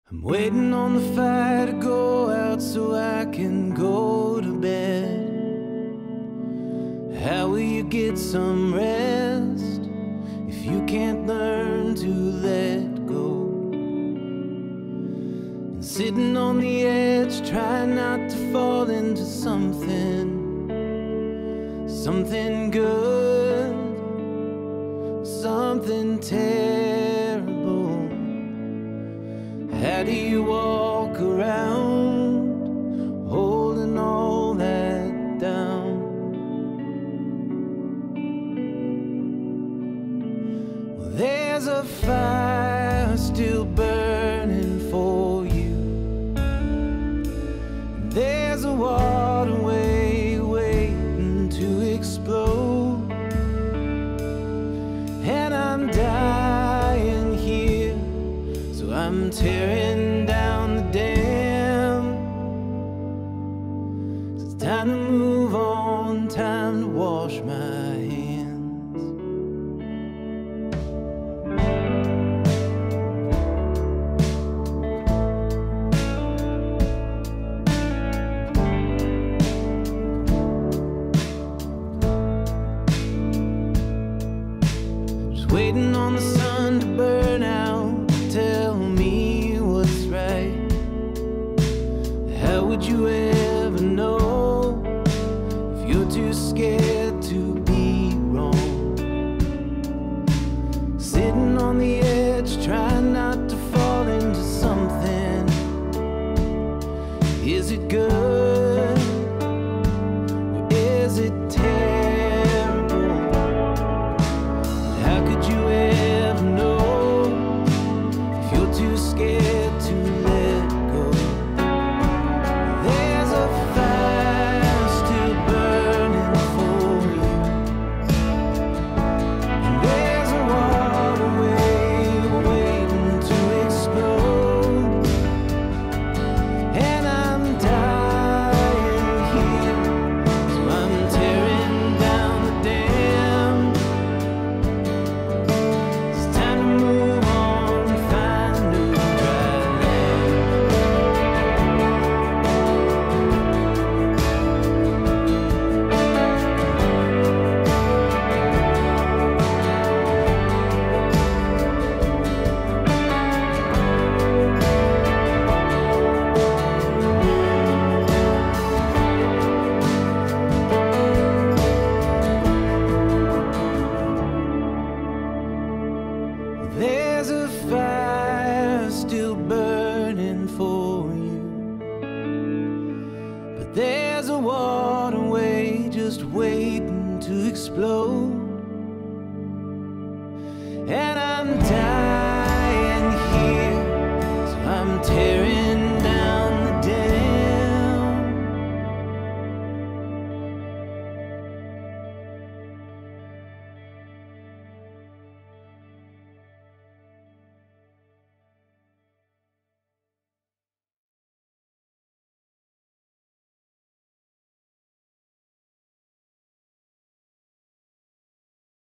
I'm waiting on the fire to go out so I can go to bed. How will you get some rest if you can't learn to let go? And sitting on the edge, trying not to fall into something good, something terrible. How do you walk around holding all that down? Well, there's a fire still burning for you. There's a waterway waiting to explode. And I'm dying here, so I'm tearing down the dam. So it's time to move on, time to wash my hands. Just waiting on the sun to burn out, tell me what's right. How would you ever know if you're too scared to be wrong? Sitting on the edge, trying not to fall into something. Is it good or is it terrible? How could you ever know if you're too scared to let go? There's a fire still burning for you, and there's a waterway waiting to explode. And I'm dying here, so I'm tearing down the dam. It's time to move on, find new dry land. There's a fire still burning for you, but there's a waterway just waiting to explode. And